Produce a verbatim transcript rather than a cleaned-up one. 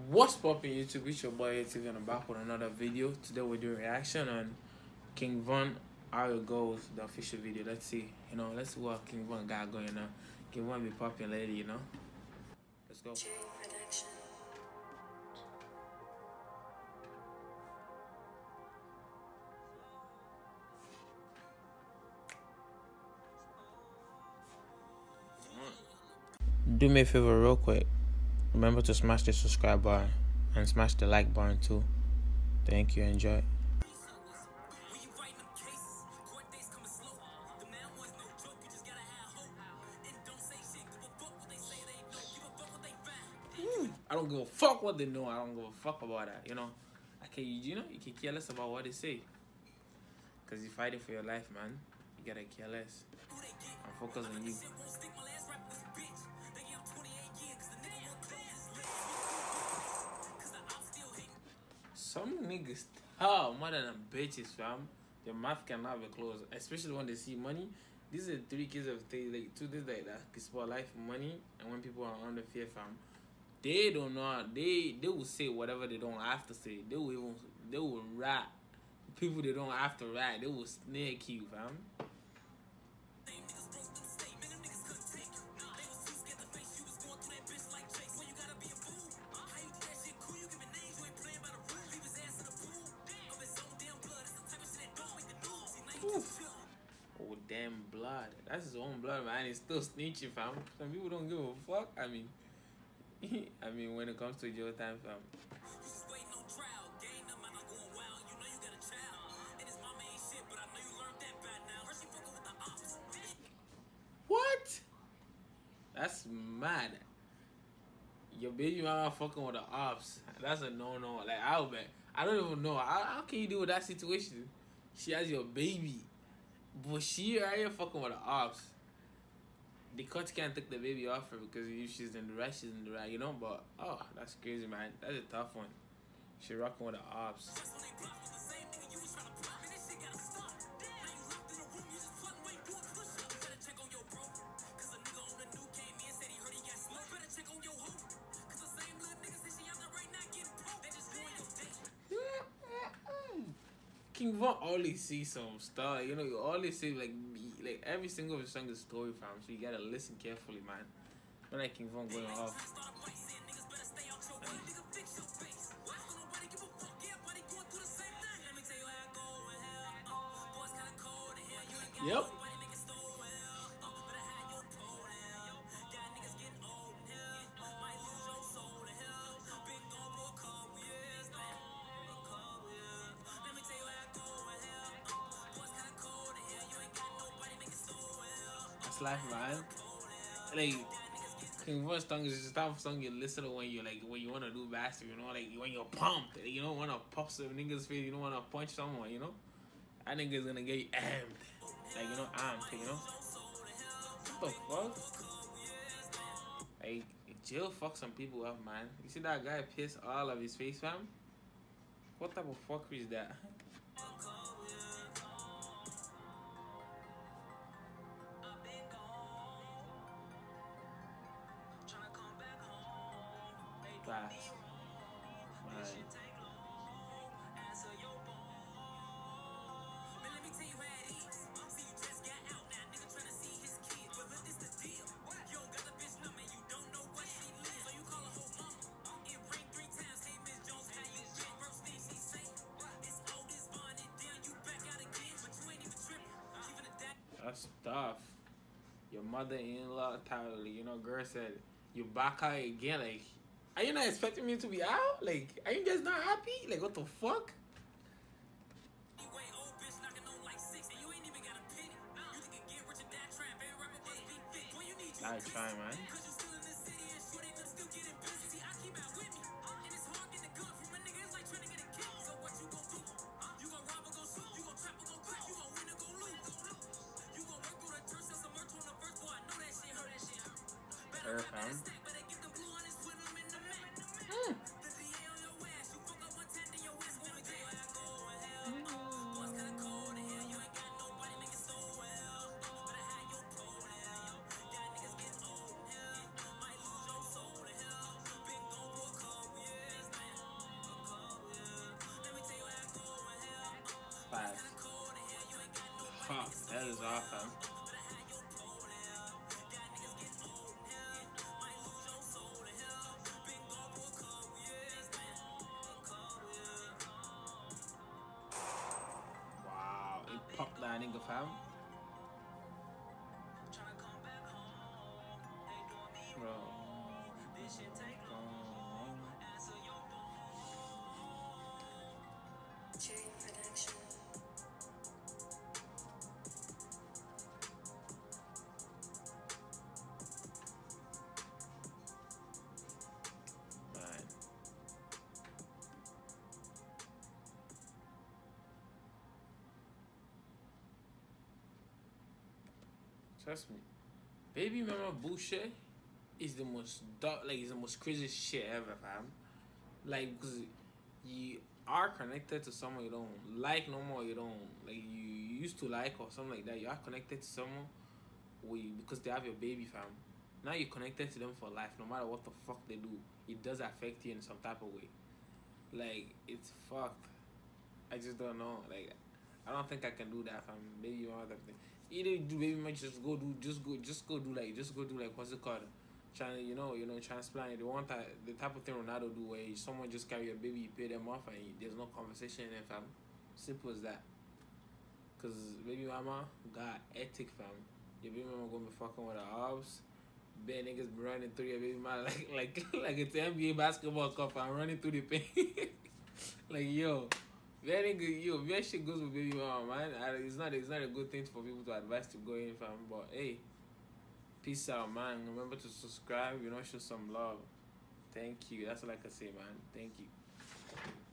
What's poppin' YouTube? It's your boy A T V, and I'm back with another video. Today we're doing reaction on King Von, How It Goes, the official video. Let's see, you know, let's see what King Von got going on. King Von be popping lady, you know. Let's go. Do me a favor real quick. Remember to smash the subscribe button and smash the like button too. Thank you. Enjoy. I don't give a fuck what they know. I don't give a fuck about that. You know, I can, you know, you can care less about what they say. Cause you're fighting for your life, man. You gotta care less. I'm focused on you. Some niggas oh more than them bitches, fam. Their mouth cannot be closed, especially when they see money. These are three kids of th like two days like that. It's for life, money, and when people are under fear, fam, they don't know. They they will say whatever they don't have to say. They will even they will rat people they don't have to rat. They will snake you, fam. Oof. Oh damn blood. That's his own blood, man. He's still snitching, fam. Some people don't give a fuck. I mean I mean when it comes to jail time, fam. What? That's mad. Your baby mama fucking with the ops. That's a no no. Like I'll bet. I don't even know. How, how can you deal with that situation? She has your baby, but she right here fucking with the ops. The court can't take the baby off her because if she's in the right, she's in the right, you know. But oh, that's crazy, man. That's a tough one. She rocking with the ops. King Von always see some stuff, you know. You always see like like every single of his song is story, fam. So you gotta listen carefully, man. When like King Von going off. Yep. Life, man. Like King Von's song is just the type of song you listen to when you like when you wanna do bastard, you know, like when you're pumped, like, you don't wanna pop some niggas face, you don't wanna punch someone, you know. That nigga's gonna get you amped, like, you know, amped, you know. What the fuck? Like jail fuck some people up, man. You see that guy piss all of his face, fam? What type of fucker is that? Fast. Right. That's tough. Your mother-in-law, Tyler, you know, girl said, you back out again, like, are you not expecting me to be out? Like, are you guys not happy? Like, what the fuck? I try, man. Her, fam. Mm. That is off, fam. Wow, it popped that nigga, fam. Bro. Man. Trust me. Baby mama bullshit is the most dark, like it's the most crazy shit ever, fam. Like, because you are connected to someone you don't like no more, you don't like you used to like or something like that. You are connected to someone we because they have your baby, fam. Now you're connected to them for life, no matter what the fuck they do. It does affect you in some type of way. Like, it's fucked. I just don't know. Like, I don't think I can do that, fam. Maybe one other thing. Either you do baby much, just go do, just go, just go do like, just go do like what's it called? Trying, you know, you know, transplant. The one that the type of thing Ronaldo do, where someone just carry a baby, you pay them off, and you, there's no conversation in it, fam. Simple as that. Cause baby mama got ethic, fam. Your baby mama gonna be fucking with her arms. Bad niggas be running through your baby mama like like like it's N B A basketball cup and running through the paint. Like yo. Very good, yo. That shit goes with baby mama, man. It's not, it's not a good thing for people to advise to go in, fam. But hey, peace out, man. Remember to subscribe. You know, show some love. Thank you. That's all I can say, man. Thank you.